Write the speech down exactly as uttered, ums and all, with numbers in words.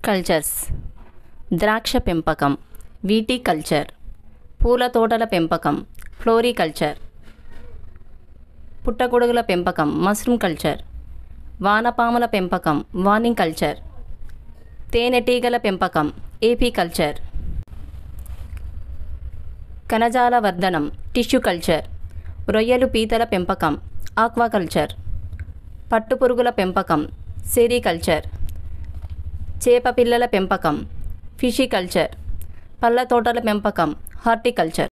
Cultures ద్రాక్ష పెంపకం, viticulture, పూల తోటల పెంపకం, ఫ్లోరికల్చర్, పుట్టగొడుగుల పెంపకం, మష్రూమ్ కల్చర్, వానపాముల పెంపకం, వార్నింగ్ కల్చర్, తేనెటీగల పెంపకం, ఏపీకల్చర్, కణజాల వర్ధనం, టిష్యూ కల్చర్, రొయ్యలు పీతల పెంపకం, ఆక్వాకల్చర్, పట్టుపురుగుల పెంపకం, సెరికల్చర్, చేప పిల్లల పెంపకం, ఫిషికల్చర్, పళ్ళ తోటల పెంపకం, హార్టికల్చర్.